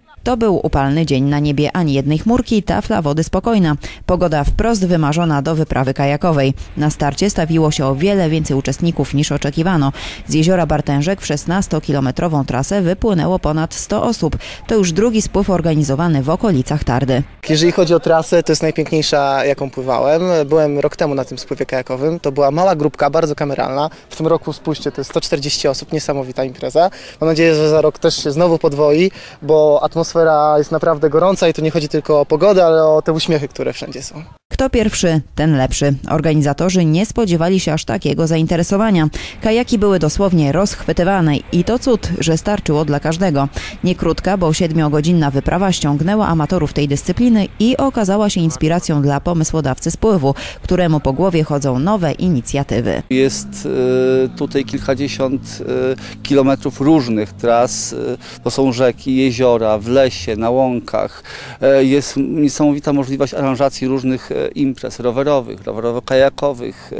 To był upalny dzień, na niebie ani jednej chmurki, tafla wody spokojna. Pogoda wprost wymarzona do wyprawy kajakowej. Na starcie stawiło się o wiele więcej uczestników niż oczekiwano. Z jeziora Bartężek w 16-kilometrową trasę wypłynęło ponad 100 osób. To już drugi spływ organizowany w okolicach Tardy. Jeżeli chodzi o trasę, to jest najpiękniejsza, jaką pływałem. Byłem rok temu na tym spływie kajakowym. To była mała grupka, bardzo kameralna. W tym roku, spójrzcie, to jest 140 osób, niesamowita impreza. Mam nadzieję, że za rok też się znowu podwoi, bo atmosfera jest naprawdę gorąca i tu nie chodzi tylko o pogodę, ale o te uśmiechy, które wszędzie są. Kto pierwszy, ten lepszy. Organizatorzy nie spodziewali się aż takiego zainteresowania. Kajaki były dosłownie rozchwytywane i to cud, że starczyło dla każdego. Nie krótka, bo 7-godzinna wyprawa ściągnęła amatorów tej dyscypliny i okazała się inspiracją dla pomysłodawcy spływu, któremu po głowie chodzą nowe inicjatywy. Jest tutaj kilkadziesiąt kilometrów różnych tras. To są rzeki, jeziora, w lesie, na łąkach. Jest niesamowita możliwość aranżacji różnych imprez rowerowych, rowerowo-kajakowych,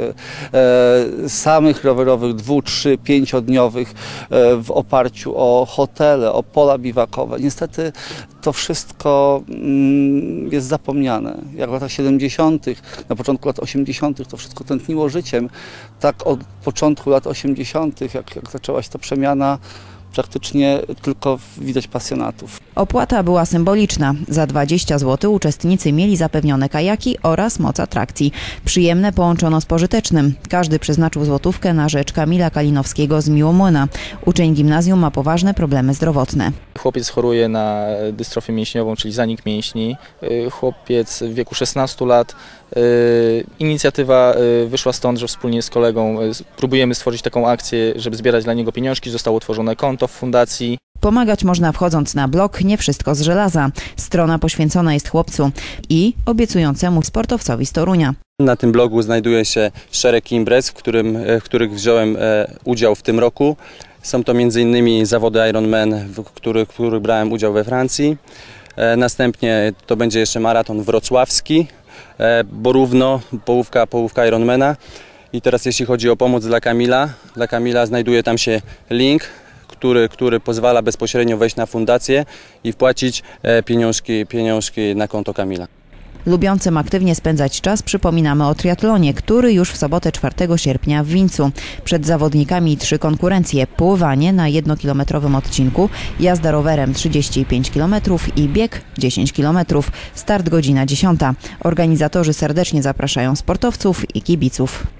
samych rowerowych, 2-, 3-, 5-dniowych w oparciu o hotele, o pola biwakowe. Niestety to wszystko jest zapomniane. Jak w latach 70., na początku lat 80. to wszystko tętniło życiem. Tak od początku lat 80., jak zaczęła się ta przemiana, praktycznie tylko widać pasjonatów. Opłata była symboliczna. Za 20 zł uczestnicy mieli zapewnione kajaki oraz moc atrakcji. Przyjemne połączono z pożytecznym. Każdy przeznaczył złotówkę na rzecz Kamila Kalinowskiego z Miłomłyna. Uczeń gimnazjum ma poważne problemy zdrowotne. Chłopiec choruje na dystrofię mięśniową, czyli zanik mięśni. Chłopiec w wieku 16 lat. Inicjatywa wyszła stąd, że wspólnie z kolegą próbujemy stworzyć taką akcję, żeby zbierać dla niego pieniążki. Zostało utworzone konto w fundacji. Pomagać można wchodząc na blog Nie wszystko z żelaza. Strona poświęcona jest chłopcu i obiecującemu sportowcowi z Torunia. Na tym blogu znajduje się szereg imprez, w których wziąłem udział w tym roku. Są to m.in. zawody Ironman, w których brałem udział we Francji. Następnie to będzie jeszcze maraton wrocławski, bo równo połówka Ironmana. I teraz jeśli chodzi o pomoc dla Kamila znajduje tam się link, który pozwala bezpośrednio wejść na fundację i wpłacić pieniążki na konto Kamila. Lubiącym aktywnie spędzać czas przypominamy o triatlonie, który już w sobotę 4 sierpnia w Wińcu. Przed zawodnikami 3 konkurencje: pływanie na 1-kilometrowym odcinku, jazda rowerem 35 km i bieg 10 km. Start godzina 10. Organizatorzy serdecznie zapraszają sportowców i kibiców.